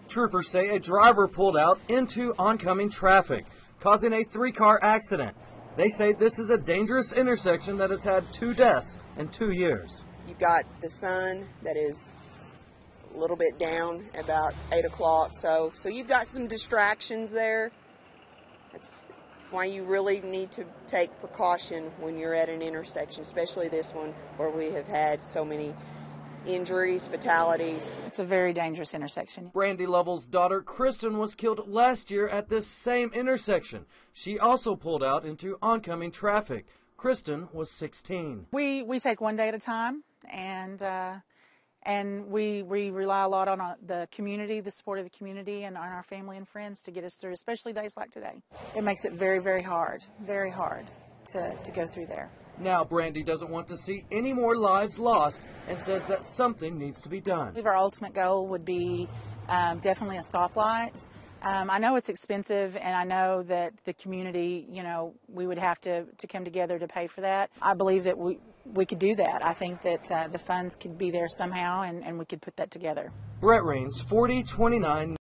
Troopers say a driver pulled out into oncoming traffic, causing a 3-car accident. They say this is a dangerous intersection that has had 2 deaths in 2 years. You've got the sun that is a little bit down about 8 o'clock, so you've got some distractions there. That's why you really need to take precaution when you're at an intersection, especially this one where we have had so many injuries, fatalities. It's a very dangerous intersection. Brandy Lovell's daughter, Kristen, was killed last year at this same intersection. She also pulled out into oncoming traffic. Kristen was 16. We take one day at a time, and we rely a lot on the community, the support of the community, and on our family and friends to get us through, especially days like today. It makes it very, very hard to go through there. Now Brandy doesn't want to see any more lives lost and says that something needs to be done. Our ultimate goal would be definitely a stoplight. I know it's expensive, and I know that the community, we would have to come together to pay for that. I believe that we could do that. I think that the funds could be there somehow, and we could put that together. Brett Rains, 4029.